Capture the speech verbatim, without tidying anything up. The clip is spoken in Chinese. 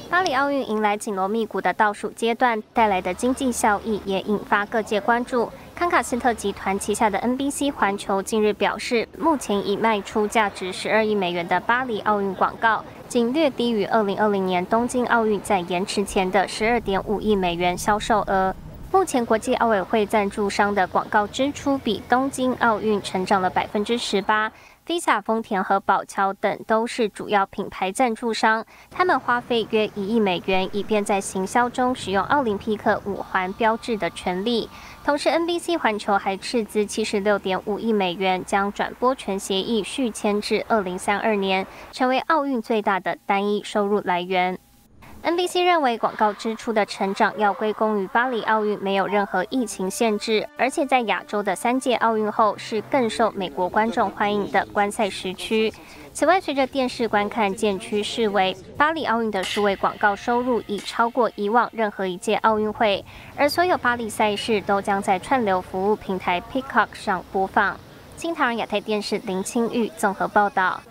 巴黎奥运迎来紧锣密鼓的倒数阶段，带来的经济效益也引发各界关注。康卡斯特集团旗下的 N B C 环球近日表示，目前已卖出价值十二亿美元的巴黎奥运广告，仅略低于二零二零年东京奥运在延迟前的十二点五亿美元销售额。目前国际奥委会赞助商的广告支出比东京奥运成长了百分之十八。Visa、丰田和宝乔等都是主要品牌赞助商，他们花费约一亿美元，以便在行销中使用奥林匹克五环标志的权利。同时 ，N B C 环球还斥资七十六点五亿美元，将转播权协议续签至二零三二年，成为奥运最大的单一收入来源。N B C 认为，广告支出的成长要归功于巴黎奥运没有任何疫情限制，而且在亚洲的三届奥运后是更受美国观众欢迎的观赛时区。此外，随着电视观看渐趋式微，巴黎奥运的数位广告收入已超过以往任何一届奥运会，而所有巴黎赛事都将在串流服务平台 Peacock 上播放。新唐人亚太电视林清玉综合报道。